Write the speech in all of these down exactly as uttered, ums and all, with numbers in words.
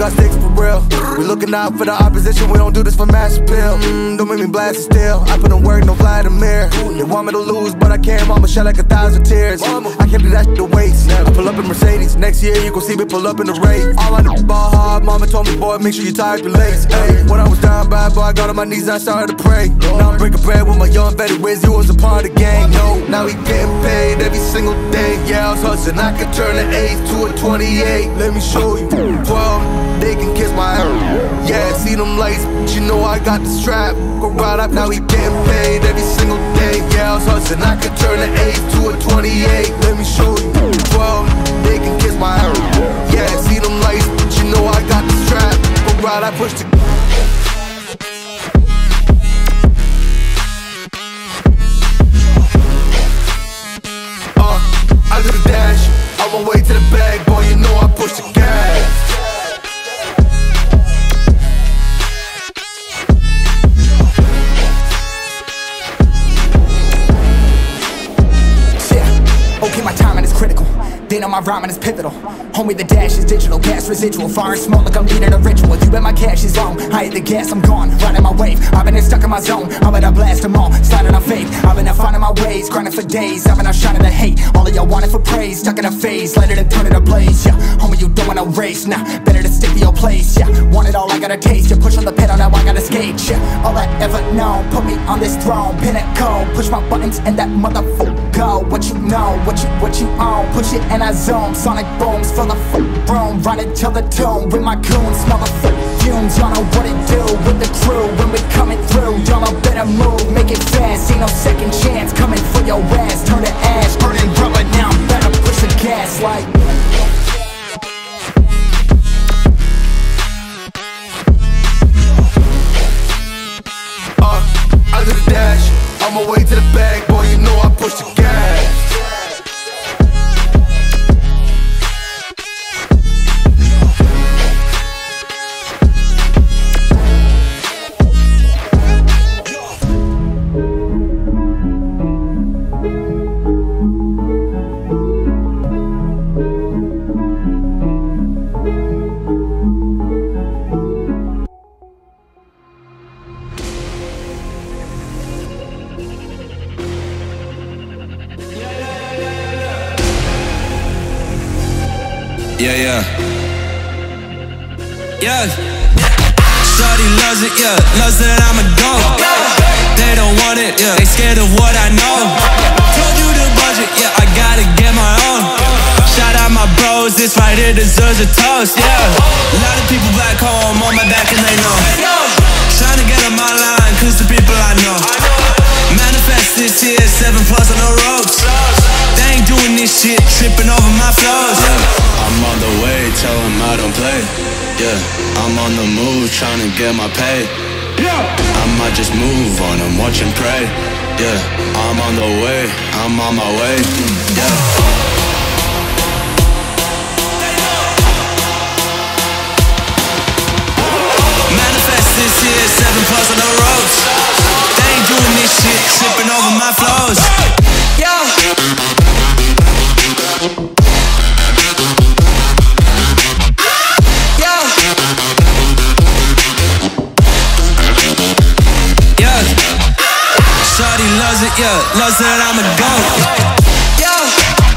got sticks for real. We looking out for the opposition, we don't do this for mass appeal. Mm, don't make me blast it still. I put in work, no Vladimir. They want me to lose, but I can't. Mama shed like a thousand tears. I can't do that shit to waste. I pull up in Mercedes. Next year you gon' see me pull up in the race. All I know ball hard. Mama told me, boy, make sure you tie up your legs. Hey, when I was down bad, boy, I got on my knees and I started to pray. Now I'm breaking bread with my young vet Wiz. He was a part of the gang. No, now he getting paid every single day. Yeah, I was hustling. I could turn an eight to a twenty-eight. Let me show you. twelve, they can kiss my ass. Yeah, see them lights, but you know I got the strap. Go right up, now he getting paid every single day. Yeah, I was hustling. I could turn an eight to a twenty-eight. Let me show you. twelve, they can kiss my ass. Yeah, see them lights, but you know I got the strap. Go right, I push the. I do the dash, on my way to the bag, boy, you know I push the gas. Yeah, okay, my timing is critical. Then on my rhyming is pivotal. Homie, the dash is digital, gas residual. Fire and smoke like I'm leading a ritual. You bet my cash is long, I hit the gas, I'm gone. Riding my wave, I've been stuck in my zone. I'm gonna blast them all, sliding on faith. I've been out finding my ways, grinding for days. I've been out shining the hate, all of y'all wanted for praise. Stuck in a phase, let it and turn it a blaze. Yeah, homie, you don't wanna race, nah, better to stick to your place. Yeah, want it all, I gotta taste. You push on the pedal, now I gotta skate. Yeah, all I ever known, put me on this throne. Pinnacle, push my buttons and that motherfucker go. What you know, what you, what you own. Push it and I zone, sonic booms full of room. Run it till the tomb with my goons. Smell the fumes, y'all know what it do with the crew. When we coming through, y'all know better move. Make it fast, ain't no second chance. Coming for your ass, turn to ash. Burning rubber, now I'm better push the gas like. Uh, I do the dash, on my way to the bag, boy, you know I push the gas. Yeah, yeah. Yeah. Shawty loves it, yeah. Loves that I'm a dog. They don't want it, yeah. They scared of what I know. Told you the budget, yeah. I gotta get my own. Shout out my bros, this right here deserves a toast, yeah. A lot of people back home on my back and they know. Trying to get on my line, cause the people I know. Manifest this year, seven plus on the ropes. They ain't doing this shit, tripping over my flows, yeah. I'm on the way, tell them I don't play. Yeah, I'm on the move, trying to get my pay. Yeah, I might just move on and watch and pray. Yeah, I'm on the way, I'm on my way. Yeah. Manifest this year, seven plus on the ropes. They ain't doing this shit, tripping over my flows. Yeah. Shawty loves it, yeah, loves that I'm a goat. Yeah.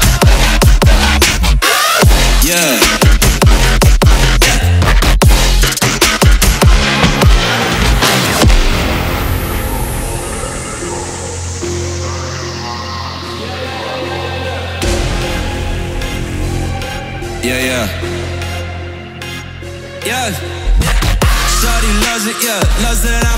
Yeah. Yeah, yeah. Yeah. Shawty loves it, yeah, loves that I'm